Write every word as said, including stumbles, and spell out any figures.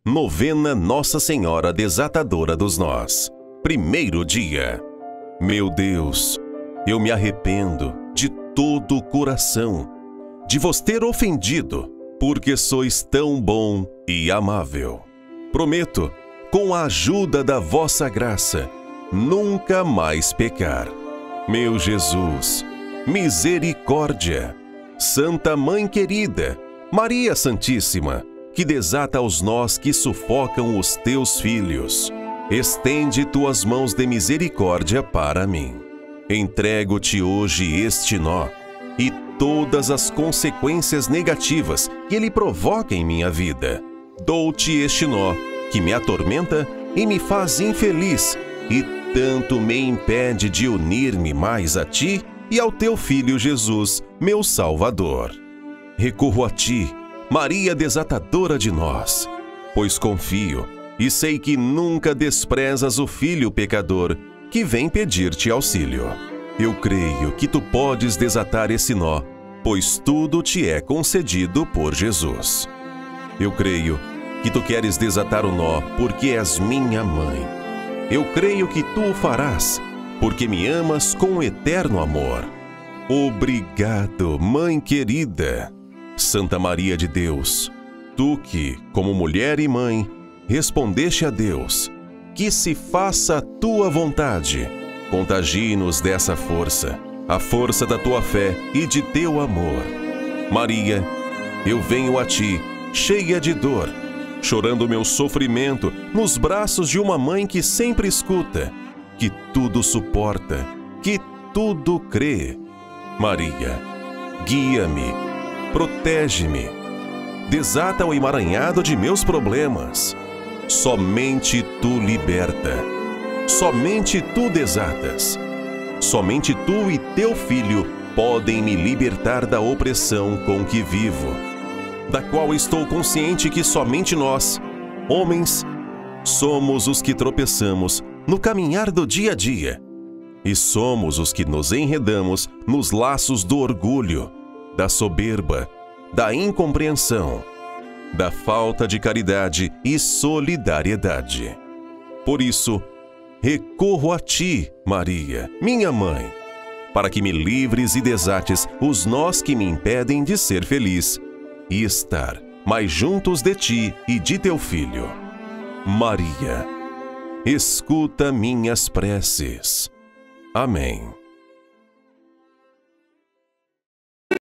Novena Nossa Senhora Desatadora dos Nós. Primeiro dia. Meu Deus, eu me arrependo de todo o coração de vos ter ofendido, porque sois tão bom e amável. Prometo, com a ajuda da vossa graça, nunca mais pecar. Meu Jesus, misericórdia, Santa Mãe querida, Maria Santíssima, que desata os nós que sufocam os teus filhos, estende tuas mãos de misericórdia para mim. Entrego-te hoje este nó e todas as consequências negativas que ele provoca em minha vida. Dou-te este nó que me atormenta e me faz infeliz e tanto me impede de unir-me mais a ti e ao teu Filho Jesus, meu Salvador. Recorro a ti, Maria desatadora de nós, pois confio e sei que nunca desprezas o filho pecador que vem pedir-te auxílio. Eu creio que tu podes desatar esse nó, pois tudo te é concedido por Jesus. Eu creio que tu queres desatar o nó porque és minha mãe. Eu creio que tu o farás, porque me amas com eterno amor. Obrigado, Mãe querida. Santa Maria de Deus, tu que, como mulher e mãe, respondeste a Deus, que se faça a tua vontade. Contagie-nos dessa força, a força da tua fé e de teu amor. Maria, eu venho a ti, cheia de dor, chorando meu sofrimento nos braços de uma mãe que sempre escuta, que tudo suporta, que tudo crê. Maria, guia-me, protege-me, desata o emaranhado de meus problemas. Somente tu liberta, somente tu desatas. Somente tu e teu Filho podem me libertar da opressão com que vivo, da qual estou consciente que somente nós, homens, somos os que tropeçamos no caminhar do dia a dia, e somos os que nos enredamos nos laços do orgulho, da soberba, da incompreensão, da falta de caridade e solidariedade. Por isso, recorro a ti, Maria, minha mãe, para que me livres e desates os nós que me impedem de ser feliz e estar mais juntos de ti e de teu Filho. Maria, escuta minhas preces. Amém.